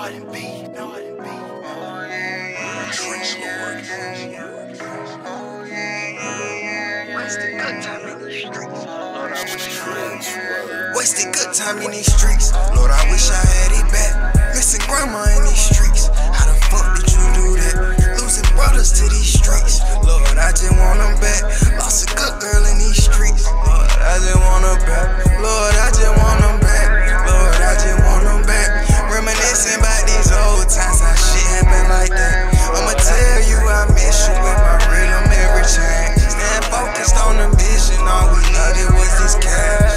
R&B. Wasted good time in these streets. Lord, I wish I had it back. Missing grandma in these streets. How the fuck did you do that? Losing brothers to these streets. Lord, I just want them back. Lost a good girl in these streets. Lord, I just want them back. Lord, I just want them back. Lord, I just want them back. Reminiscing about these old times, how shit happened like that. I'ma tell you I miss you with my rhythm every change. Stand focused on the vision, all we needed was this cash.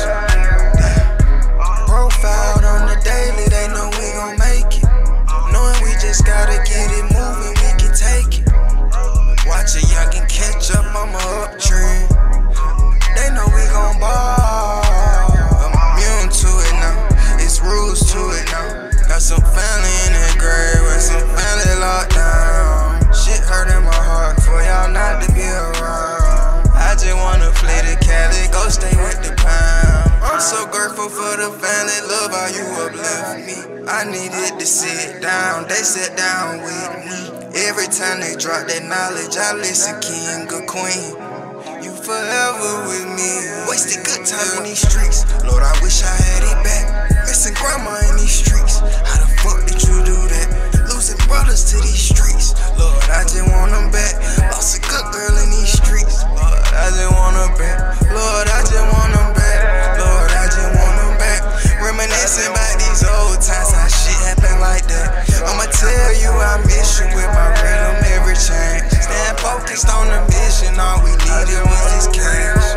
Profiled on the daily, they know we gon' make it. Knowing we just gotta get it moving, we can take it. Watch a youngin' catch up, I'm a uptrend. They know we gon' ball. I'm immune to it now, it's rules to it now. Got some family in that grave, with some family locked down. Shit hurting my heart for y'all not to be around. I just wanna play the Cali, go stay with the pound. I'm so grateful for the family, love how you uplift me. I needed to sit down, they sat down with me. Every time they drop that knowledge, I listen, king or queen. You forever with me. Wasted good time in these streets. Lord, I wish I had it back. Missing grandma in these streets. How the fuck did you do that? Losing brothers to these streets. Lord, I just want them back. Lost a good girl in these streets. Lord, I just want them back. Lord, I just want them back. Lord, I just want them back. Reminiscing about these old times, how shit happened like that. I'ma tell you I miss you with my rhythm every change. Stand focused on the vision, all we needed was this cash.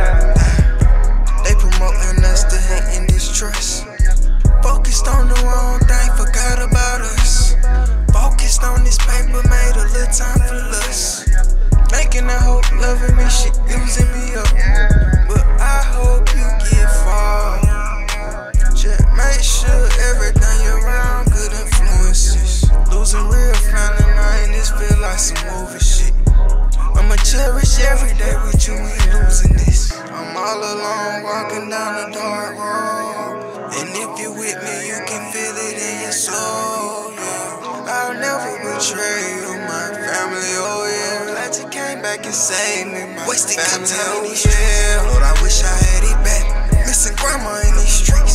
They promoting us to hate and distrust. Focused on the wrong thing, forgot about us. Focused on this paper, made a little time for lust. Making the hope, loving me, shit using me up. But I hope you get far. Just make sure everything you're around, good influences. Losing real family, now this feel like some movie shit. I'ma cherish every day with you, ain't losing this. I'm all alone, walking down the dark road. And if you're with me, you can feel it in your soul, yeah. I'll never betray you, my family, oh yeah. Glad you came back and saved me, my wasted family, good time in these streets. Lord, I wish I had it back. Missing grandma in these streets.